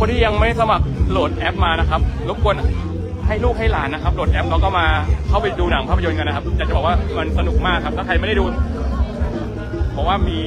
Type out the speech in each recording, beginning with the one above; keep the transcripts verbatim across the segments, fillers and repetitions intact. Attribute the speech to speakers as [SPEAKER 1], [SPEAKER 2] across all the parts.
[SPEAKER 1] คนที่ยังไม่สมัครโหลดแอปมานะครับรบกวนให้ลูกให้หลานนะครับโหลดแอปแล้วก็มาเข้าไปดูหนังภาพยนตร์กันนะครับจะจะบอกว่ามันสนุกมากครับถ้าใครไม่ได้ดูเพราะว่ามี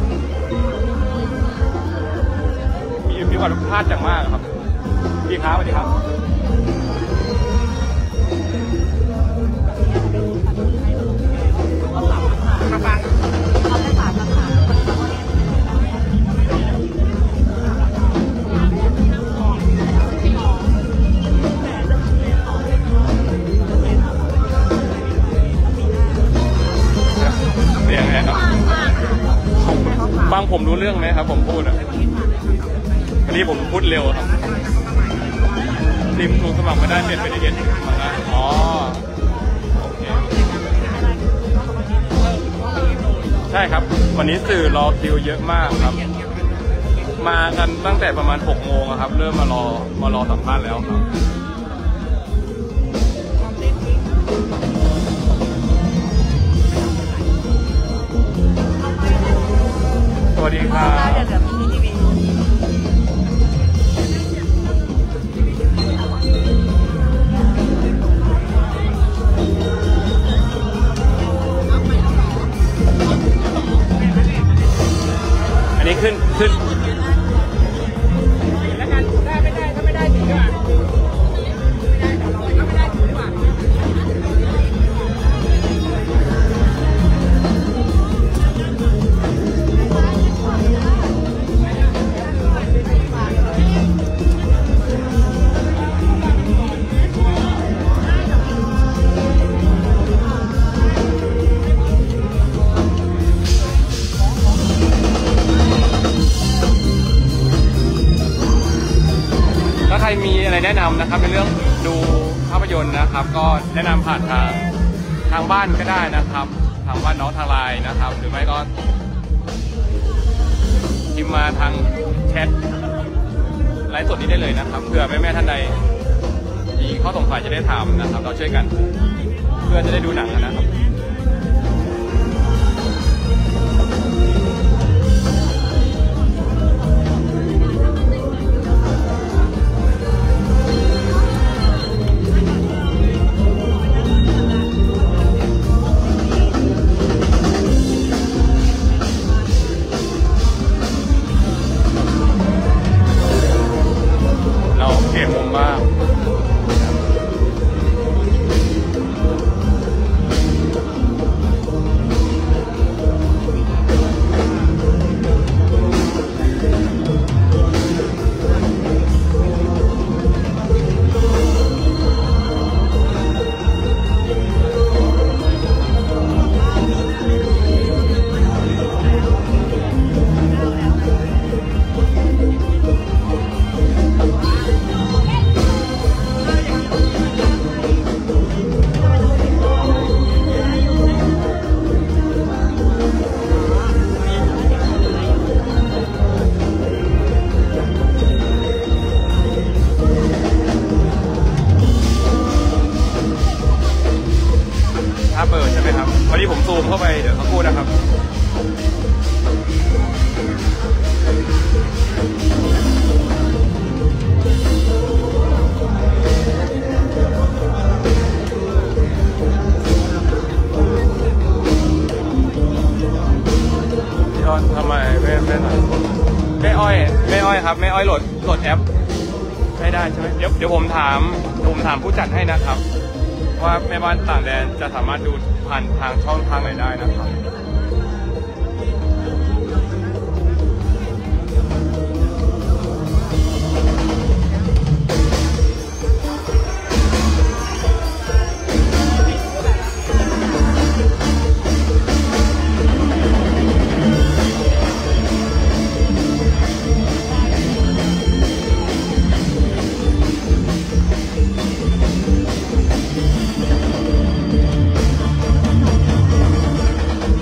[SPEAKER 1] มีมีความพลาดอย่างมากครับดีครับสวัสดีครับมาฟังเอาไปฝากมาค่ะฟังผมรู้เรื่องไหมครับผมพูดอ่ะอันนี้ผมพูดเร็วครับริมถูกสมัครไม่ได้เปลี่ยนไปได้เห็นมาแล้วอ๋อโอเคใช่ครับวันนี้สื่อรอคิวเยอะมากครับมากันตั้งแต่ประมาณหกโมงครับเริ่มมารอมารอสัมภาษณ์แล้วครับสวัสดีครับอันนี้ขึ้นขึ้นแล้วกันได้ไม่ได้ถ้าไม่ได้ถือว่าไม่ได้ถ้าไม่ได้ถือว่าใครมีอะไรแนะนำนะครับในเรื่องดูภาพยนตร์นะครับก็แนะนำผ่านทางทางบ้านก็ได้นะครับทางบ้านน้องทางไลน์นะครับหรือไม่ก็พิมพ์มาทางแชทไลฟ์สดนี้ได้เลยนะครับเพื่อแม่แม่ท่านใดมีข้อสงสัยจะได้ถามนะครับเราช่วยกันเพื่อจะได้ดูหนังนะครับเข้าไปเดี๋ยวเขาพูดนะครับพี่อ้อนทำไมไม่ไม่หน่อยแม่อ้อยแม่อ้อยครับแม่อ้อยโหลดโหลดแอปให้ได้ใช่ไหมเดี๋ยวเดี๋ยวผมถามผมถามผู้จัดให้นะครับว่าแม่บ้านต่างแดนจะสามารถดูผ่านทางช่องทางไหนได้นะครับ ค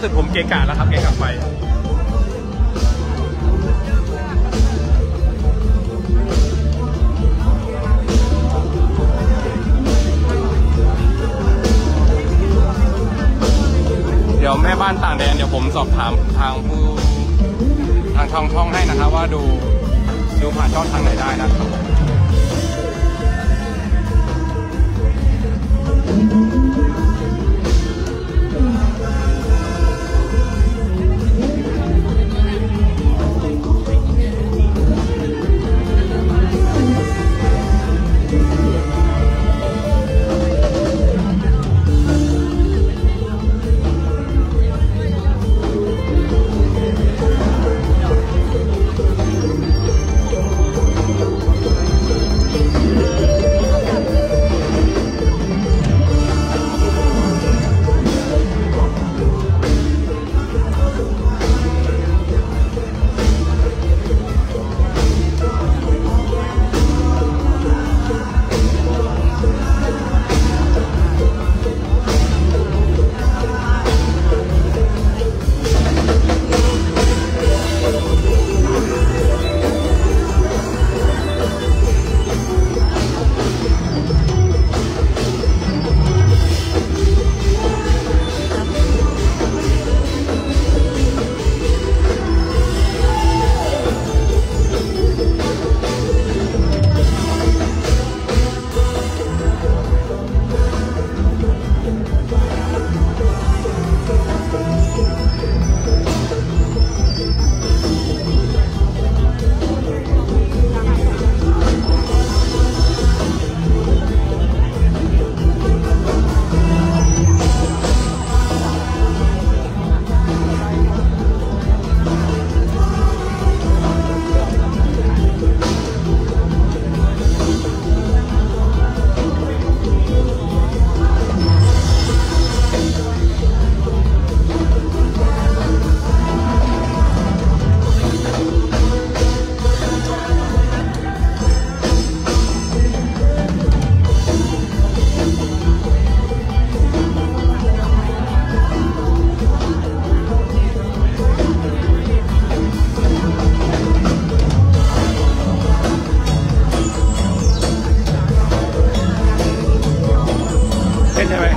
[SPEAKER 1] สุดผมเกะกะแล้วครับเกะกะไฟเดี๋ยวแม่บ้านต่างแดนเดี๋ยวผมสอบถามทางผู้ทางช่องช่องให้นะครับว่าดูดูผ่านช่องทางไหนได้นะครับใช่ไหม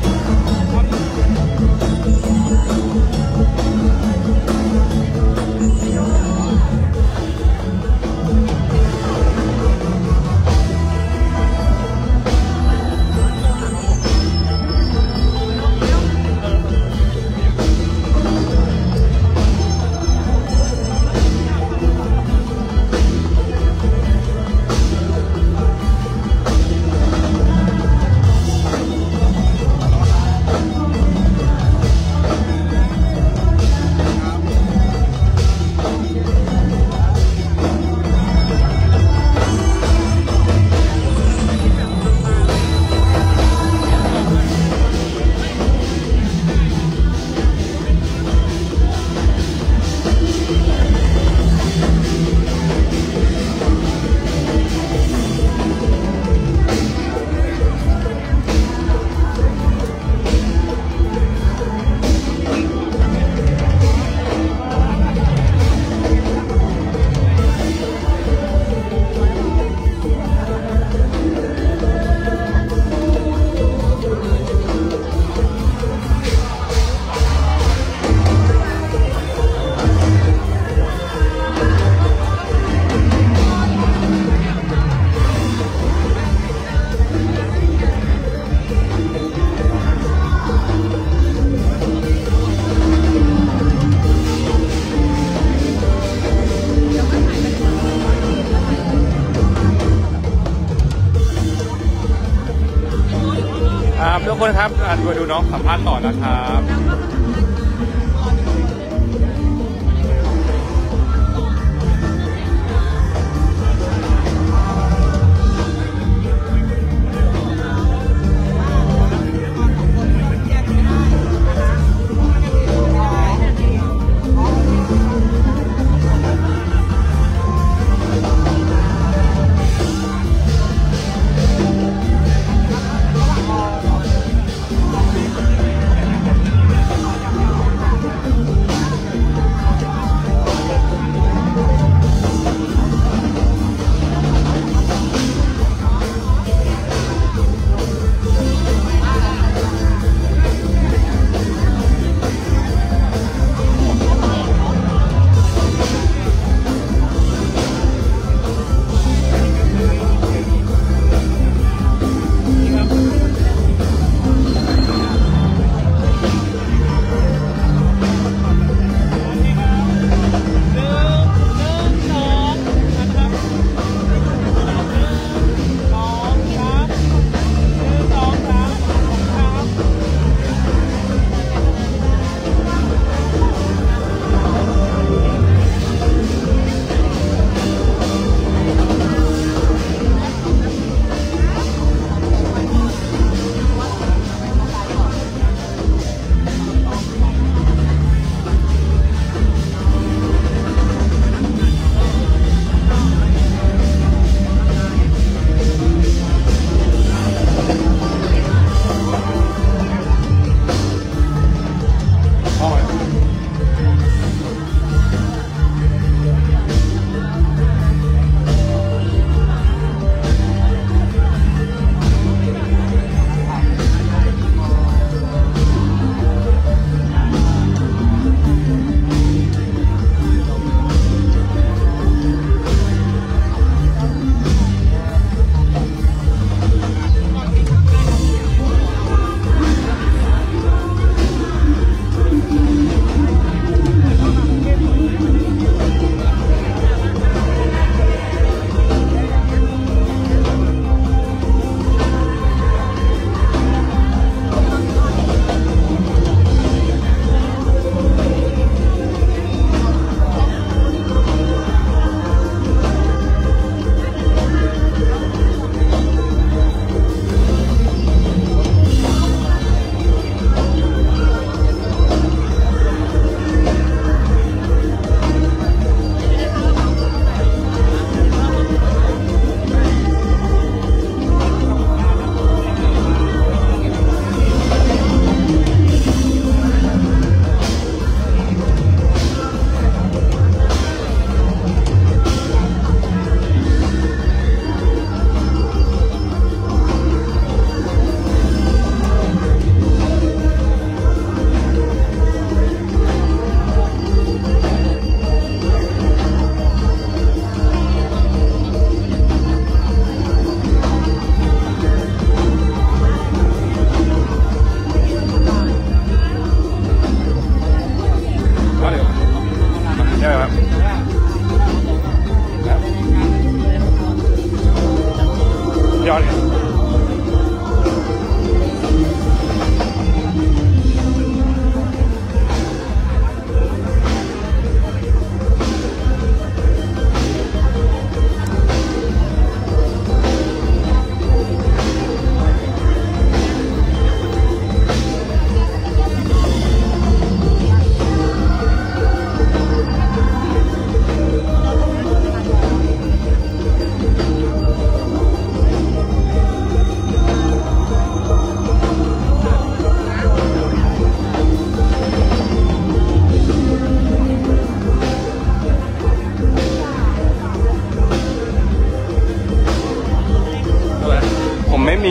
[SPEAKER 1] ทุกคนครับมาดูน้องสัมภาษณ์ต่อนะครับ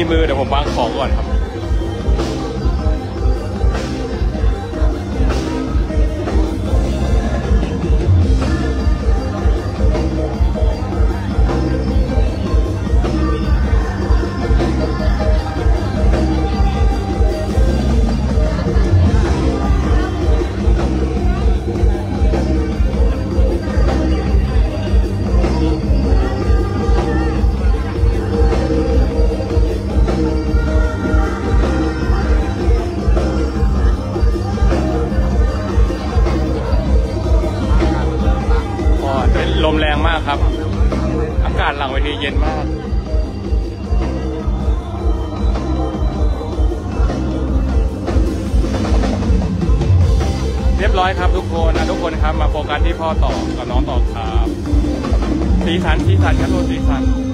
[SPEAKER 1] มือเดี๋ยวผมวางของก่อนครับลมแรงมากครับอากาศหลังเวทีเย็นมากเรียบร้อยครับทุกคนนะทุกคนครับมาโฟกัสที่พ่อต่อกับน้องต่อครับสีสันสีสันครับโลสีสัน